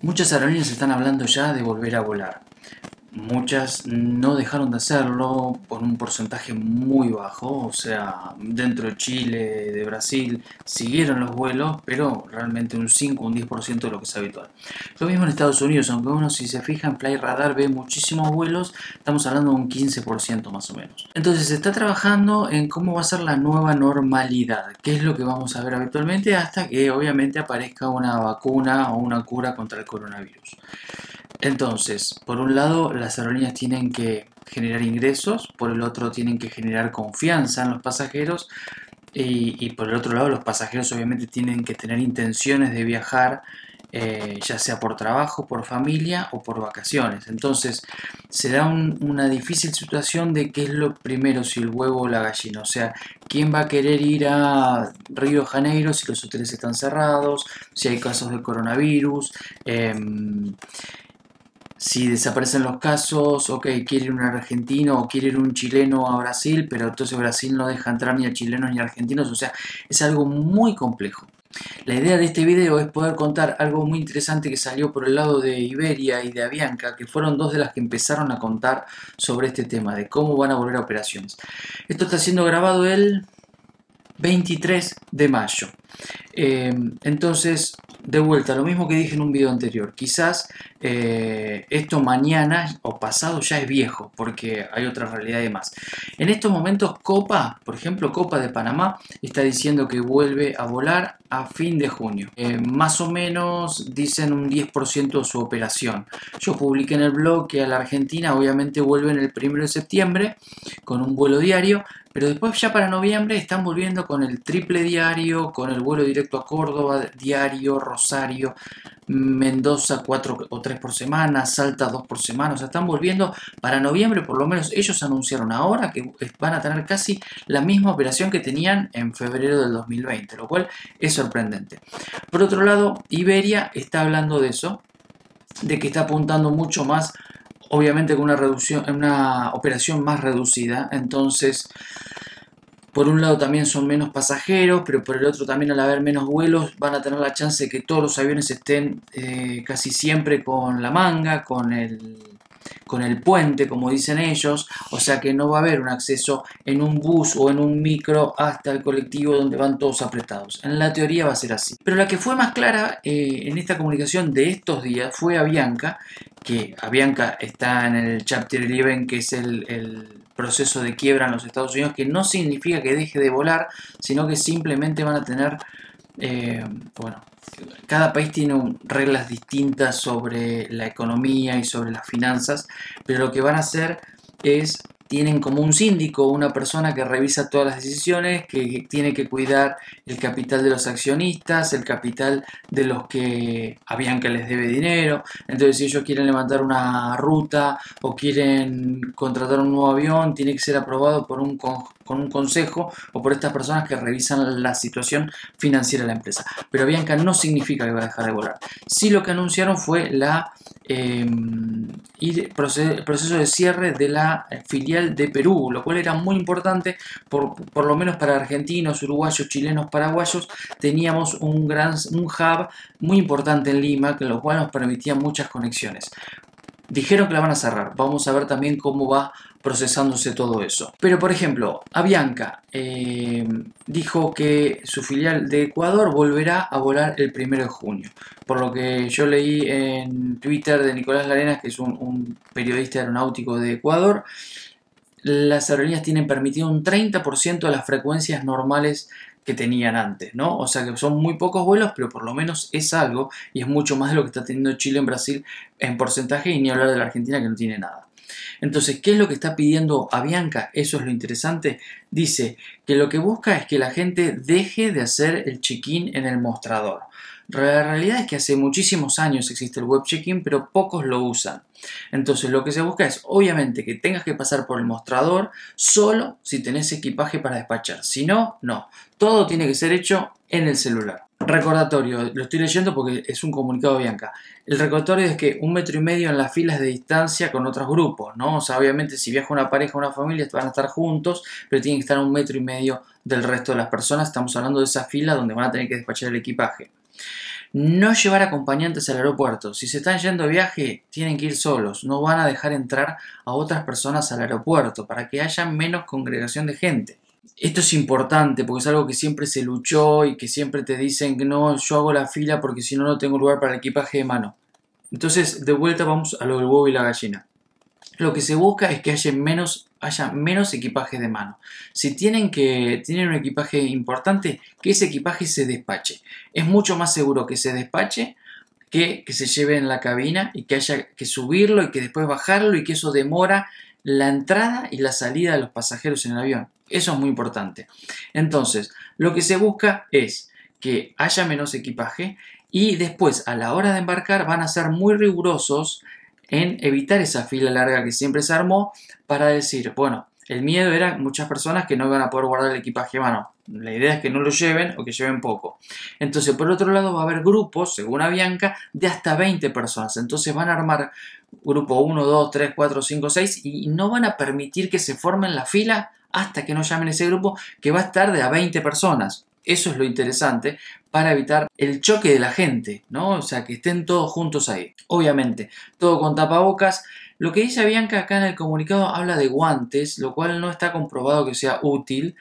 Muchas aerolíneas están hablando ya de volver a volar. Muchas no dejaron de hacerlo por un porcentaje muy bajo, o sea, dentro de Chile, de Brasil, siguieron los vuelos, pero realmente un 5 o un 10% de lo que es habitual. Lo mismo en Estados Unidos, aunque uno si se fija en Flightradar ve muchísimos vuelos, estamos hablando de un 15% más o menos. Entonces se está trabajando en cómo va a ser la nueva normalidad, qué es lo que vamos a ver habitualmente hasta que obviamente aparezca una vacuna o una cura contra el coronavirus. Entonces, por un lado, las aerolíneas tienen que generar ingresos, por el otro tienen que generar confianza en los pasajeros y por el otro lado los pasajeros obviamente tienen que tener intenciones de viajar, ya sea por trabajo, por familia o por vacaciones. Entonces se da una difícil situación de qué es lo primero, si el huevo o la gallina. O sea, quién va a querer ir a Río de Janeiro si los hoteles están cerrados, si hay casos de coronavirus. Si desaparecen los casos, ok, quiere ir un argentino o quiere ir un chileno a Brasil, pero entonces Brasil no deja entrar ni a chilenos ni a argentinos, o sea, es algo muy complejo. La idea de este video es poder contar algo muy interesante que salió por el lado de Iberia y de Avianca, que fueron dos de las que empezaron a contar sobre este tema, de cómo van a volver a operaciones. Esto está siendo grabado el 23 de mayo. Entonces, de vuelta, lo mismo que dije en un video anterior, quizás esto mañana o pasado ya es viejo, porque hay otra realidad y demás. En estos momentos Copa, por ejemplo, Copa de Panamá, está diciendo que vuelve a volar a fin de junio. Más o menos dicen un 10% de su operación. Yo publiqué en el blog que a la Argentina obviamente vuelven el 1 de septiembre con un vuelo diario, pero después ya para noviembre están volviendo con el triple diario, con el vuelo directo a Córdoba diario, Rosario, Mendoza 4 o 3 por semana, Salta 2 por semana. O sea, están volviendo para noviembre, por lo menos ellos anunciaron ahora que van a tener casi la misma operación que tenían en febrero del 2020, lo cual es sorprendente. Por otro lado, Iberia está hablando de eso, de que está apuntando mucho más, obviamente con una operación más reducida. Entonces, por un lado también son menos pasajeros, pero por el otro también al haber menos vuelos van a tener la chance de que todos los aviones estén casi siempre con la manga, con el puente, como dicen ellos, o sea que no va a haber un acceso en un bus o en un micro hasta el colectivo donde van todos apretados. En la teoría va a ser así. Pero la que fue más clara en esta comunicación de estos días fue Avianca, que Avianca está en el Chapter 11, que es el proceso de quiebra en los Estados Unidos, que no significa que deje de volar, sino que simplemente van a tener, bueno, cada país tiene reglas distintas sobre la economía y sobre las finanzas, pero lo que van a hacer es, tienen como un síndico, una persona que revisa todas las decisiones, que tiene que cuidar el capital de los accionistas, el capital de los que Avianca les debe dinero. Entonces, si ellos quieren levantar una ruta o quieren contratar un nuevo avión, tiene que ser aprobado por con un consejo o por estas personas que revisan la situación financiera de la empresa. Pero Avianca no significa que va a dejar de volar. Sí, lo que anunciaron fue el proceso de cierre de la filial de Perú, lo cual era muy importante, por lo menos para argentinos, uruguayos, chilenos, paraguayos. Teníamos un hub muy importante en Lima, que lo cual nos permitía muchas conexiones. Dijeron que la van a cerrar, vamos a ver también cómo va procesándose todo eso. Pero por ejemplo, Avianca dijo que su filial de Ecuador volverá a volar el 1 de junio. Por lo que yo leí en Twitter de Nicolás Larenas, que es un periodista aeronáutico de Ecuador, las aerolíneas tienen permitido un 30% de las frecuencias normales que tenían antes, ¿no? O sea que son muy pocos vuelos, pero por lo menos es algo y es mucho más de lo que está teniendo Chile en Brasil en porcentaje, y ni hablar de la Argentina, que no tiene nada. Entonces, ¿qué es lo que está pidiendo Avianca? Eso es lo interesante. Dice que lo que busca es que la gente deje de hacer el check-in en el mostrador. La realidad es que hace muchísimos años existe el web check-in, pero pocos lo usan. Entonces lo que se busca es, obviamente, que tengas que pasar por el mostrador solo si tenés equipaje para despachar. Si no, no. Todo tiene que ser hecho en el celular. Recordatorio, lo estoy leyendo porque es un comunicado de Bianca. El recordatorio es que 1,5 metros en las filas de distancia con otros grupos, ¿no? O sea, obviamente si viaja una pareja o una familia van a estar juntos, pero tienen que estar a 1,5 metros del resto de las personas. Estamos hablando de esa fila donde van a tener que despachar el equipaje. No llevar acompañantes al aeropuerto. Si se están yendo de viaje, tienen que ir solos. No van a dejar entrar a otras personas al aeropuerto para que haya menos congregación de gente. Esto es importante porque es algo que siempre se luchó y que siempre te dicen que no, yo hago la fila porque si no, no tengo lugar para el equipaje de mano. Entonces, de vuelta vamos a lo del huevo y la gallina. Lo que se busca es que haya menos equipaje de mano. Si tienen un equipaje importante, que ese equipaje se despache. Es mucho más seguro que se despache que se lleve en la cabina y que haya que subirlo y que después bajarlo y que eso demora la entrada y la salida de los pasajeros en el avión. Eso es muy importante. Entonces, lo que se busca es que haya menos equipaje y después, a la hora de embarcar, van a ser muy rigurosos en evitar esa fila larga que siempre se armó para decir, bueno, el miedo era muchas personas que no iban a poder guardar el equipaje a mano. La idea es que no lo lleven o que lleven poco. Entonces, por otro lado, va a haber grupos, según Avianca, de hasta 20 personas. Entonces van a armar grupo 1, 2, 3, 4, 5, 6 y no van a permitir que se formen la fila hasta que no llamen ese grupo que va a estar de a 20 personas. Eso es lo interesante para evitar el choque de la gente, ¿no? O sea, que estén todos juntos ahí. Obviamente, todo con tapabocas. Lo que dice Bianca acá en el comunicado habla de guantes, lo cual no está comprobado que sea útil,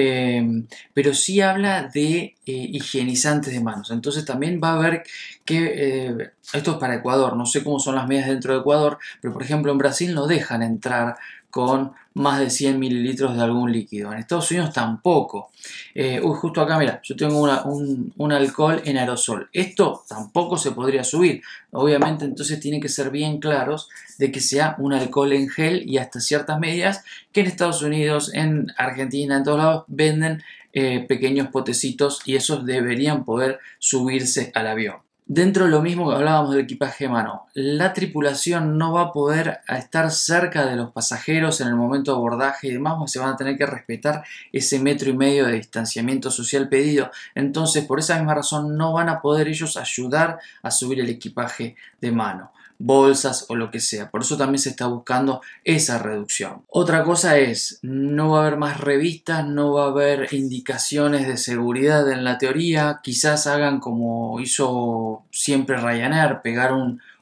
pero sí habla de higienizantes de manos. Entonces también va a haber que, esto es para Ecuador, no sé cómo son las medidas dentro de Ecuador, pero por ejemplo en Brasil no dejan entrar con más de 100 mililitros de algún líquido. En Estados Unidos tampoco. Justo acá, mira, yo tengo un alcohol en aerosol. Esto tampoco se podría subir. Obviamente, entonces tienen que ser bien claros de que sea un alcohol en gel y hasta ciertas medidas que en Estados Unidos, en Argentina, en todos lados venden pequeños potecitos y esos deberían poder subirse al avión. Dentro de lo mismo que hablábamos del equipaje de mano, la tripulación no va a poder estar cerca de los pasajeros en el momento de abordaje y demás, se van a tener que respetar ese 1,5 metros de distanciamiento social pedido. Entonces, por esa misma razón, no van a poder ellos ayudar a subir el equipaje de mano, bolsas o lo que sea. Por eso también se está buscando esa reducción. Otra cosa es, no va a haber más revistas, no va a haber indicaciones de seguridad en la teoría. Quizás hagan como hizo siempre Ryanair, pegar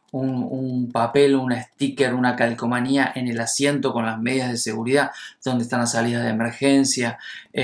un papel, un sticker, una calcomanía en el asiento con las medidas de seguridad, donde están las salidas de emergencia,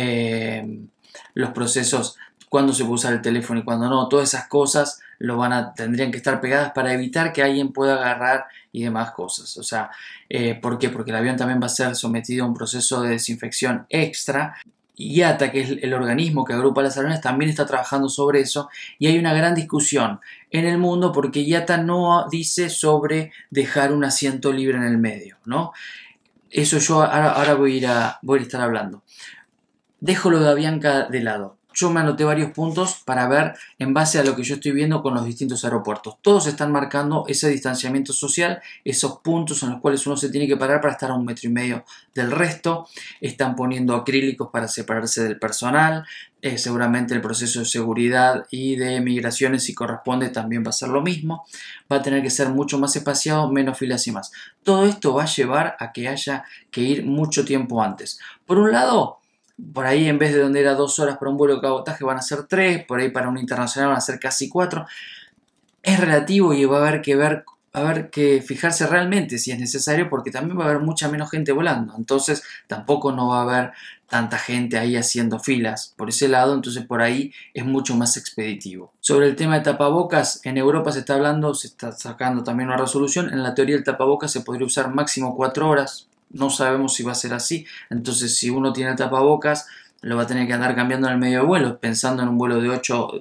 los procesos, cuándo se puede usar el teléfono y cuándo no, todas esas cosas tendrían que estar pegadas para evitar que alguien pueda agarrar y demás cosas. O sea, ¿por qué? Porque el avión también va a ser sometido a un proceso de desinfección extra. IATA, que es el organismo que agrupa las aerolíneas, también está trabajando sobre eso y hay una gran discusión en el mundo porque IATA no dice sobre dejar un asiento libre en el medio, ¿no? Eso yo ahora voy a estar hablando. Dejo lo de Avianca de lado. Yo me anoté varios puntos para ver en base a lo que yo estoy viendo con los distintos aeropuertos. Todos están marcando ese distanciamiento social, esos puntos en los cuales uno se tiene que parar para estar a 1,5 metros del resto. Están poniendo acrílicos para separarse del personal. Seguramente el proceso de seguridad y de migraciones, si corresponde, también va a ser lo mismo. Va a tener que ser mucho más espaciado, menos filas y más. Todo esto va a llevar a que haya que ir mucho tiempo antes. Por un lado, por ahí en vez de donde era 2 horas para un vuelo de cabotaje van a ser 3, por ahí para un internacional van a ser casi 4. Es relativo y va a haber que fijarse realmente si es necesario porque también va a haber mucha menos gente volando. Entonces tampoco no va a haber tanta gente ahí haciendo filas por ese lado, entonces por ahí es mucho más expeditivo. Sobre el tema de tapabocas, en Europa se está sacando también una resolución. En la teoría el tapabocas se podría usar máximo 4 horas. No sabemos si va a ser así, entonces si uno tiene el tapabocas lo va a tener que andar cambiando en el medio de vuelo, pensando en un vuelo de 8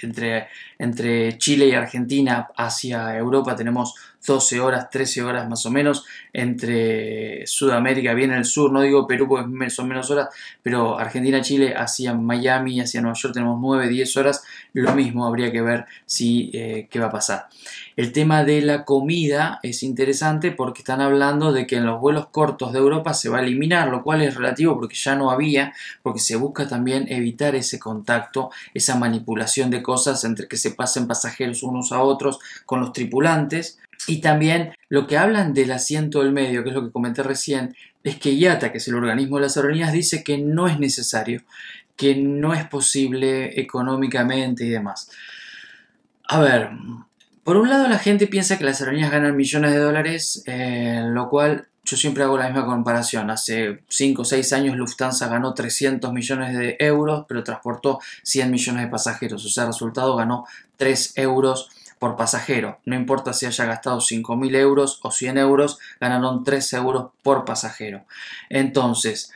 entre Chile y Argentina hacia Europa tenemos 12 horas, 13 horas más o menos, entre Sudamérica, bien el sur, no digo Perú porque son menos horas, pero Argentina, Chile, hacia Miami, hacia Nueva York tenemos 9, 10 horas, lo mismo habría que ver qué va a pasar. El tema de la comida es interesante porque están hablando de que en los vuelos cortos de Europa se va a eliminar, lo cual es relativo porque ya no había, porque se busca también evitar ese contacto, esa manipulación de cosas entre que se pasen pasajeros unos a otros con los tripulantes. Y también lo que hablan del asiento del medio, que es lo que comenté recién, es que IATA, que es el organismo de las aerolíneas, dice que no es necesario, que no es posible económicamente y demás. A ver, por un lado la gente piensa que las aerolíneas ganan millones de dólares, lo cual yo siempre hago la misma comparación. Hace 5 o 6 años Lufthansa ganó 300 millones de euros, pero transportó 100 millones de pasajeros. O sea, el resultado ganó 3 euros por pasajero. No importa si haya gastado 5.000 euros o 100 euros, ganaron 3 euros por pasajero. Entonces,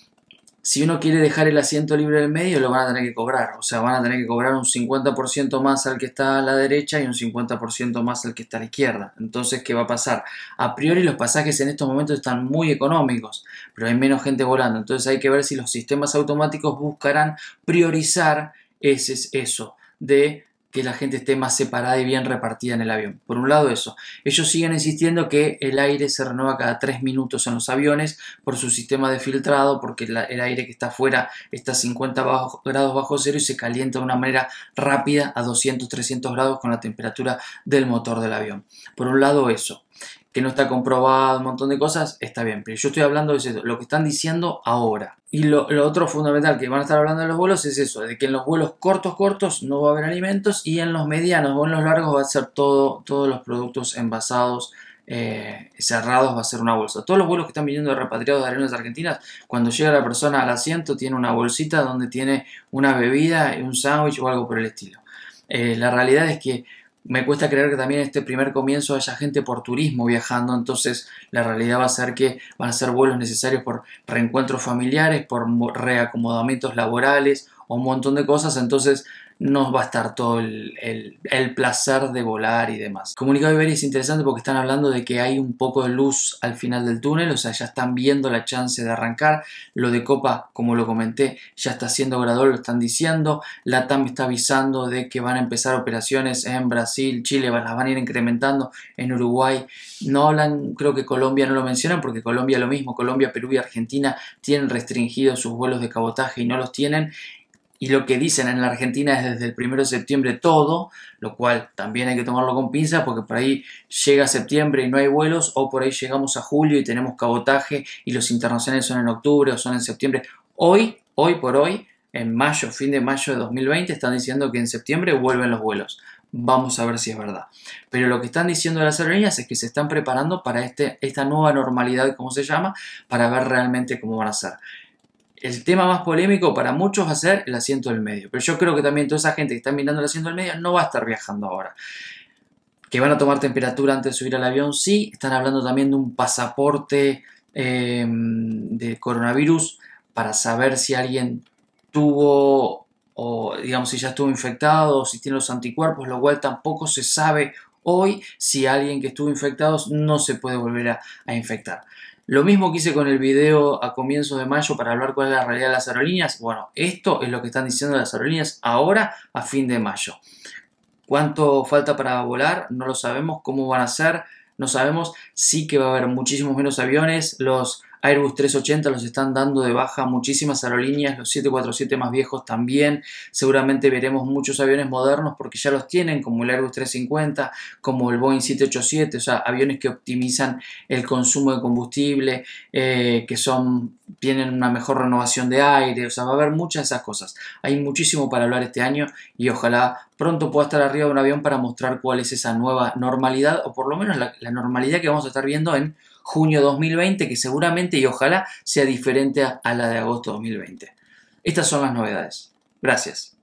si uno quiere dejar el asiento libre del medio, lo van a tener que cobrar. O sea, van a tener que cobrar un 50% más al que está a la derecha y un 50% más al que está a la izquierda. Entonces, ¿qué va a pasar? A priori los pasajes en estos momentos están muy económicos, pero hay menos gente volando. Entonces hay que ver si los sistemas automáticos buscarán priorizar eso de que la gente esté más separada y bien repartida en el avión. Por un lado eso. Ellos siguen insistiendo que el aire se renueva cada 3 minutos en los aviones por su sistema de filtrado, porque el aire que está afuera está a 50 grados bajo cero y se calienta de una manera rápida a 200-300 grados con la temperatura del motor del avión. Por un lado eso. Que no está comprobado, un montón de cosas, está bien. Pero yo estoy hablando de eso, lo que están diciendo ahora. Y lo otro fundamental que van a estar hablando de los vuelos es eso, de que en los vuelos cortos no va a haber alimentos y en los medianos o en los largos va a ser todos los productos envasados, cerrados, va a ser una bolsa. Todos los vuelos que están viniendo de repatriados de aerolíneas argentinas, cuando llega la persona al asiento tiene una bolsita donde tiene una bebida, un sándwich o algo por el estilo. La realidad es que me cuesta creer que también en este primer comienzo haya gente por turismo viajando, entonces la realidad va a ser que van a ser vuelos necesarios por reencuentros familiares, por reacomodamientos laborales o un montón de cosas, entonces no va a estar todo el placer de volar y demás. Comunicado Iberia es interesante porque están hablando de que hay un poco de luz al final del túnel, o sea, ya están viendo la chance de arrancar. Lo de Copa, como lo comenté, ya está siendo gradual, lo están diciendo. LATAM está avisando de que van a empezar operaciones en Brasil, Chile, las van a ir incrementando, en Uruguay. No hablan, creo que Colombia no lo mencionan porque Colombia lo mismo, Colombia, Perú y Argentina tienen restringidos sus vuelos de cabotaje y no los tienen. Y lo que dicen en la Argentina es desde el 1 de septiembre todo, lo cual también hay que tomarlo con pinzas porque por ahí llega septiembre y no hay vuelos, o por ahí llegamos a julio y tenemos cabotaje y los internacionales son en octubre o son en septiembre. Hoy por hoy, en mayo, fin de mayo de 2020, están diciendo que en septiembre vuelven los vuelos. Vamos a ver si es verdad. Pero lo que están diciendo las aerolíneas es que se están preparando para esta nueva normalidad, como se llama, para ver realmente cómo van a ser. El tema más polémico para muchos va a ser el asiento del medio. Pero yo creo que también toda esa gente que está mirando el asiento del medio no va a estar viajando ahora. Que van a tomar temperatura antes de subir al avión, sí. Están hablando también de un pasaporte de coronavirus para saber si alguien tuvo, o digamos si ya estuvo infectado, o si tiene los anticuerpos, lo cual tampoco se sabe hoy si alguien que estuvo infectado no se puede volver a infectar. Lo mismo que hice con el video a comienzos de mayo para hablar cuál es la realidad de las aerolíneas. Bueno, esto es lo que están diciendo las aerolíneas ahora a fin de mayo. ¿Cuánto falta para volar? No lo sabemos. ¿Cómo van a ser? No sabemos. Sí que va a haber muchísimos menos aviones. Los Airbus 380 los están dando de baja muchísimas aerolíneas, los 747 más viejos también. Seguramente veremos muchos aviones modernos porque ya los tienen, como el Airbus 350, como el Boeing 787, o sea, aviones que optimizan el consumo de combustible, tienen una mejor renovación de aire, o sea, va a haber muchas de esas cosas. Hay muchísimo para hablar este año y ojalá pronto pueda estar arriba de un avión para mostrar cuál es esa nueva normalidad, o por lo menos la normalidad que vamos a estar viendo en junio 2020, que seguramente y ojalá sea diferente a la de agosto 2020. Estas son las novedades. Gracias.